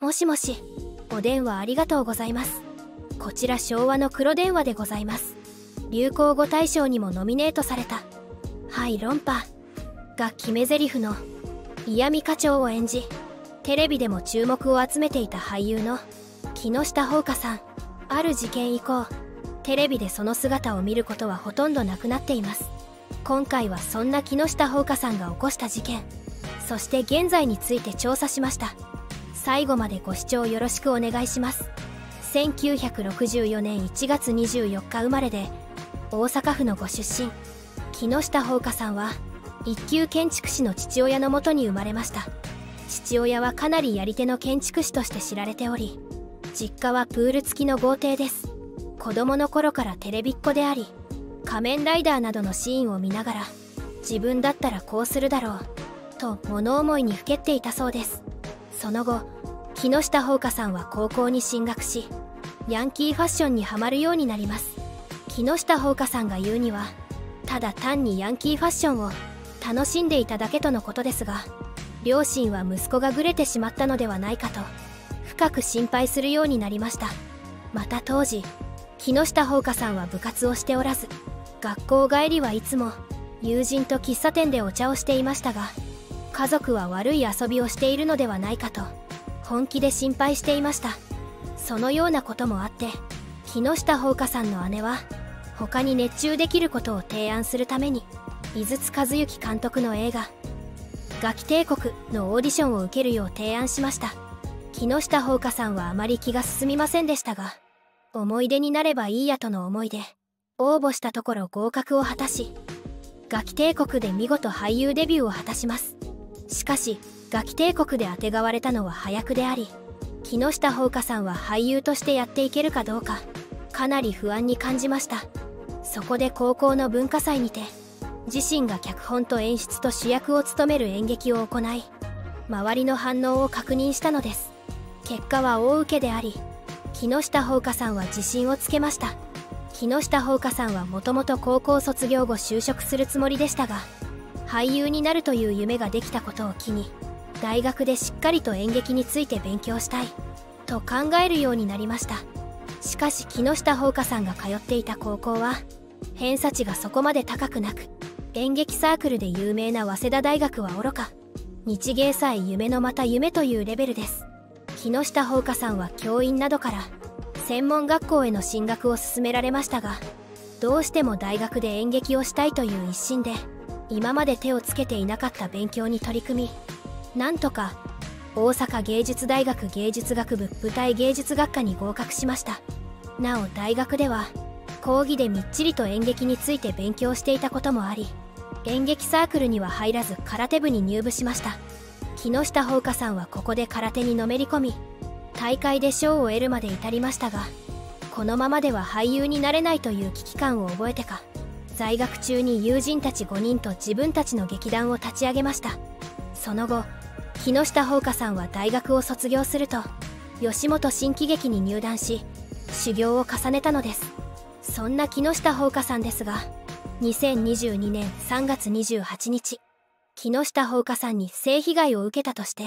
もしもし、お電話ありがとうございます。こちら昭和の黒電話でございます。流行語大賞にもノミネートされた「はい論破」が決め台詞の嫌味課長を演じ、テレビでも注目を集めていた俳優の木下ほうかさん。ある事件以降、テレビでその姿を見ることはほとんどなくなっています。今回はそんな木下ほうかさんが起こした事件、そして現在について調査しました。最後までご視聴よろしくお願いします。1964年1月24日生まれで、大阪府のご出身、木下ほうかさんは一級建築士の父親のもとに生まれました。父親はかなりやり手の建築士として知られており、実家はプール付きの豪邸です。子供の頃からテレビっ子であり、仮面ライダーなどのシーンを見ながら、自分だったらこうするだろうと物思いにふけっていたそうです。その後、木下ほうかさんは高校に進学し、ヤンキーファッションにはまるようになります。木下ほうかさんが言うには、ただ単にヤンキーファッションを楽しんでいただけとのことですが、両親は息子がグレてしまったのではないかと深く心配するようになりました。また当時、木下ほうかさんは部活をしておらず、学校帰りはいつも友人と喫茶店でお茶をしていましたが、家族は悪い遊びをしているのではないかと本気で心配していました。そのようなこともあって、木下ほうかさんの姉は他に熱中できることを提案するために、井筒和幸監督の映画「ガキ帝国」のオーディションを受けるよう提案しました。木下ほうかさんはあまり気が進みませんでしたが、思い出になればいいやとの思いで応募したところ合格を果たし、ガキ帝国で見事俳優デビューを果たします。しかしガキ帝国であてがわれたのは早くであり、木下ほうかさんは俳優としてやっていけるかどうかかなり不安に感じました。そこで高校の文化祭にて、自身が脚本と演出と主役を務める演劇を行い、周りの反応を確認したのです。結果は大受けであり、木下ほうかさんは自信をつけました。木下ほうかさんはもともと高校卒業後就職するつもりでしたが、俳優になるという夢ができたことを機に、大学でしっかりと演劇について勉強したいと考えるようになりました。しかし木下ほうかさんが通っていた高校は偏差値がそこまで高くなく、演劇サークルで有名な早稲田大学はおろか、日芸さえ夢のまた夢というレベルです。木下ほうかさんは教員などから専門学校への進学を勧められましたが、どうしても大学で演劇をしたいという一心で、今まで手をつけていなかった勉強に取り組み、なんとか大阪芸術大学芸術学部舞台芸術学科に合格しました。なお大学では講義でみっちりと演劇について勉強していたこともあり、演劇サークルには入らず空手部に入部しました。木下ほうかさんはここで空手にのめり込み、大会で賞を得るまで至りましたが、このままでは俳優になれないという危機感を覚えてか、在学中に友人たち5人と自分たちの劇団を立ち上げました。その後、木下ほうかさんは大学を卒業すると吉本新喜劇に入団し、修行を重ねたのです。そんな木下ほうかさんですが、2022年3月28日、木下ほうかさんに性被害を受けたとして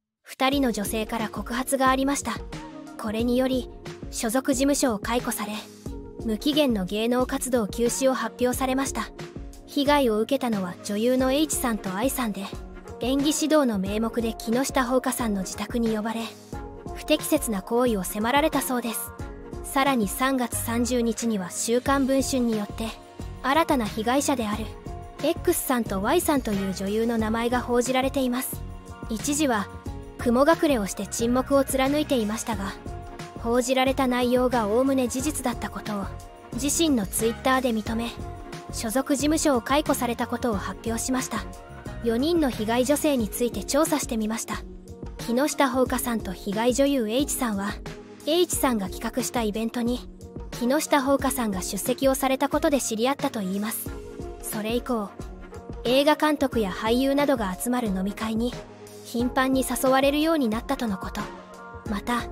2人の女性から告発がありました。これにより所属事務所を解雇され、無期限の芸能活動休止を発表されました。被害を受けたのは女優の H さんと I さんで、演技指導の名目で木下ほうかさんの自宅に呼ばれ、不適切な行為を迫られたそうです。さらに3月30日には週刊文春によって新たな被害者である X さんと Y さんという女優の名前が報じられています。一時は雲隠れをして沈黙を貫いていましたが、報じられた内容がおおむね事実だったことを自身のツイッターで認め、所属事務所を解雇されたことを発表しました。4人の被害女性について調査してみました。木下ほうかさんと被害女優 H さんは、H さんが企画したイベントに木下ほうかさんが出席をされたことで知り合ったといいます。それ以降、映画監督や俳優などが集まる飲み会に頻繁に誘われるようになったとのこと。また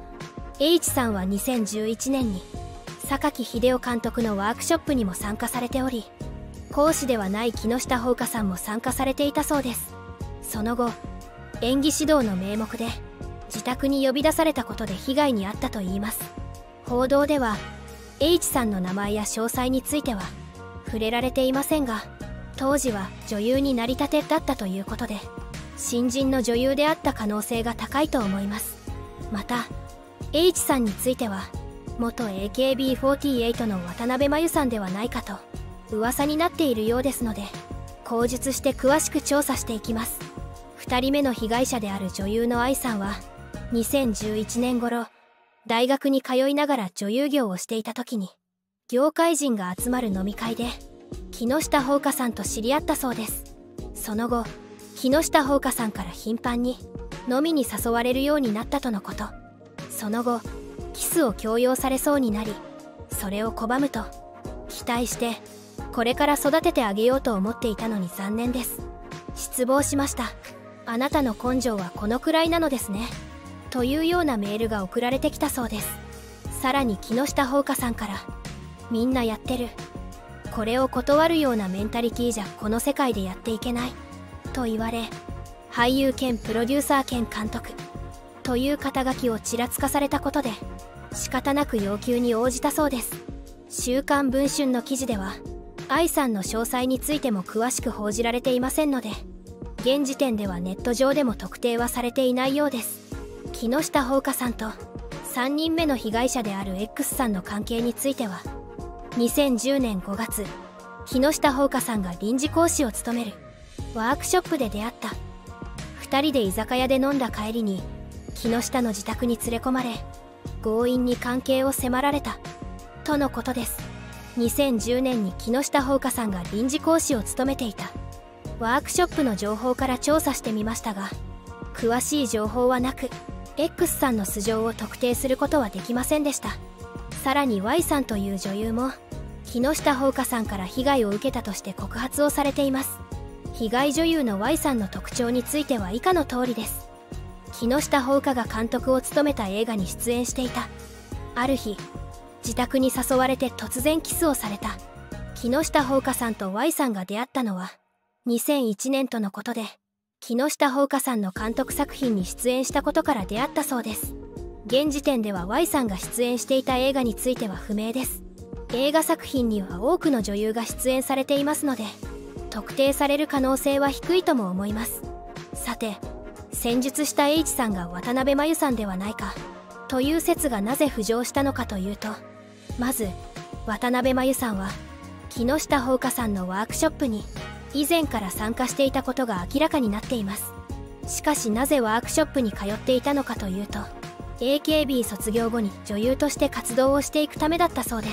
H さんは2011年に榊英雄監督のワークショップにも参加されており、講師ではない木下ほうかさんも参加されていたそうです。その後、演技指導の名目で自宅に呼び出されたことで被害に遭ったといいます。報道では H さんの名前や詳細については触れられていませんが、当時は女優になりたてだったということで、新人の女優であった可能性が高いと思います。また H さんについては元 AKB48 の渡辺真由さんではないかと噂になっているようですので、口述して詳しく調査していきます。2人目の被害者である女優の愛さんは2011年頃、大学に通いながら女優業をしていた時に業界人が集まる飲み会で木下ほうかさんと知り合ったそうです。その後木下ほうかさんから頻繁に飲みに誘われるようになったとのこと。その後キスを強要されそうになり、それを拒むと期待してこれから育ててあげようと思っていたのに残念です。失望しました。あなたの根性はこのくらいなのですね、というようなメールが送られてきたそうです。さらに木下ほうかさんから、みんなやってる、これを断るようなメンタリティじゃこの世界でやっていけないと言われ、俳優兼プロデューサー兼監督という肩書きをちらつかされたことで仕方なく要求に応じたそうです。週刊文春の記事では愛さんの詳細についても詳しく報じられていませんので、現時点ではネット上でも特定はされていないようです。木下ほうかさんと3人目の被害者である X さんの関係については、2010年5月木下ほうかさんが臨時講師を務めるワークショップで出会った。2人で居酒屋で飲んだ帰りに木下の自宅に連れ込まれ、強引に関係を迫られたとのことです。2010年に木下ほうかさんが臨時講師を務めていたワークショップの情報から調査してみましたが、詳しい情報はなく X さんの素性を特定することはできませんでした。さらに Y さんという女優も木下ほうかさんから被害を受けたとして告発をされています。被害女優の Y さんの特徴については以下の通りです。木下ほうかが監督を務めた映画に出演していた。ある日自宅に誘われて突然キスをされた。木下ほうかさんと Y さんが出会ったのは2001年とのことで、木下ほうかさんの監督作品に出演したことから出会ったそうです。現時点では Y さんが出演していた映画については不明です。映画作品には多くの女優が出演されていますので、特定される可能性は低いとも思います。さて、戦術した H さんが渡辺真由さんではないかという説がなぜ浮上したのかというと、まず渡辺真由さんは木下ほうかさんのワークショップに以前から参加していたことが明らかになっています。しかしなぜワークショップに通っていたのかというと、 AKB 卒業後に女優として活動をしていくためだったそうです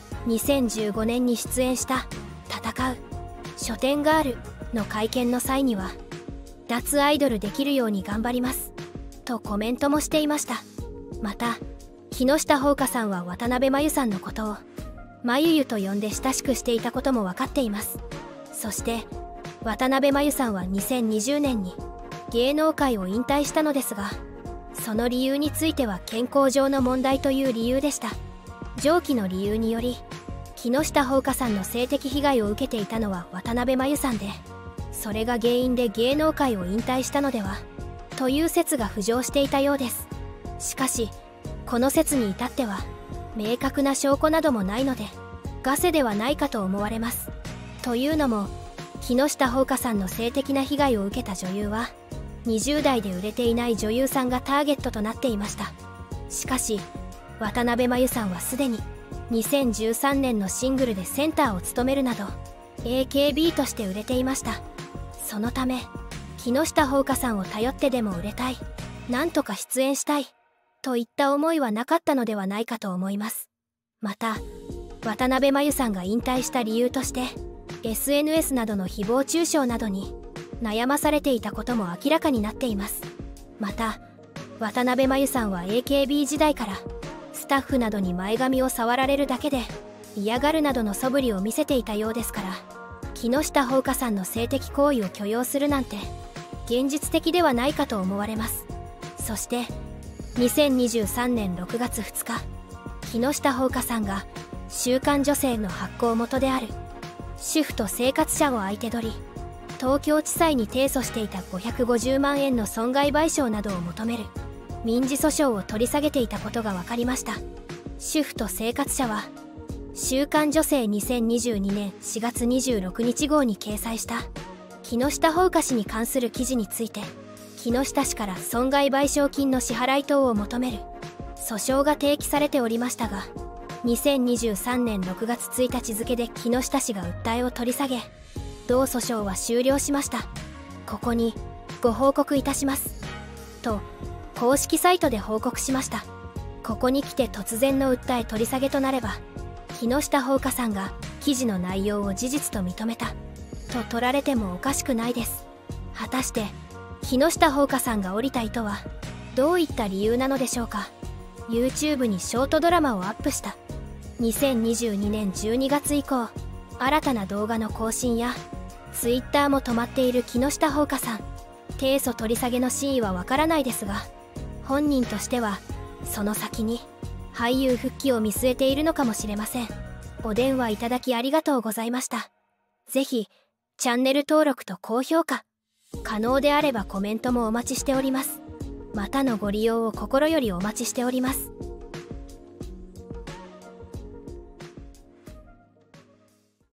。2015年に出演した「戦う書店ガール」の会見の際には、脱アイドルできるように頑張りますとコメントもしていました。また木下ほうかさんは渡辺真由さんのことをまゆゆと呼んで親しくしていたことも分かっています。そして渡辺真由さんは2020年に芸能界を引退したのですが、その理由については健康上の問題という理由でした。上記の理由により木下ほうかさんの性的被害を受けていたのは渡辺真由さんで、それが原因で芸能界を引退したのではという説が浮上していたようです。しかしこの説に至っては明確な証拠などもないのでガセではないかと思われます。というのも木下ほうかさんの性的な被害を受けた女優は20代で売れていない女優さんがターゲットとなっていました。しかし渡辺真由さんはすでに2013年のシングルでセンターを務めるなど AKB として売れていました。そのため木下ほうかさんを頼ってでも売れたい、なんとか出演したいといった思いはなかったのではないかと思います。また渡辺真由さんが引退した理由として SNS などの誹謗中傷などに悩まされていたことも明らかになっています。また渡辺真由さんは AKB 時代からスタッフなどに前髪を触られるだけで嫌がるなどの素振りを見せていたようですから、木下ほうかさんの性的行為を許容するなんて現実的ではないかと思われます。そして2023年6月2日、木下ほうかさんが週刊女性の発行元である主婦と生活者を相手取り、東京地裁に提訴していた550万円の損害賠償などを求める民事訴訟を取り下げていたことが分かりました。主婦と生活者は週刊女性2022年4月26日号に掲載した木下ほうか氏に関する記事について、木下氏から損害賠償金の支払い等を求める訴訟が提起されておりましたが、2023年6月1日付で木下氏が訴えを取り下げ、同訴訟は終了しました。ここにご報告いたしますと公式サイトで報告しました。ここに来て突然の訴え取り下げとなれば、木下ほうかさんが記事の内容を事実と認めたと取られてもおかしくないです。果たして木下ほうかさんが降りた意図はどういった理由なのでしょうか。 YouTube にショートドラマをアップした2022年12月以降、新たな動画の更新や Twitter も止まっている木下ほうかさん。提訴取り下げの真意はわからないですが、本人としてはその先に俳優復帰を見据えているのかもしれません。お電話いただきありがとうございました。ぜひチャンネル登録と高評価、可能であればコメントもお待ちしております。またのご利用を心よりお待ちしております。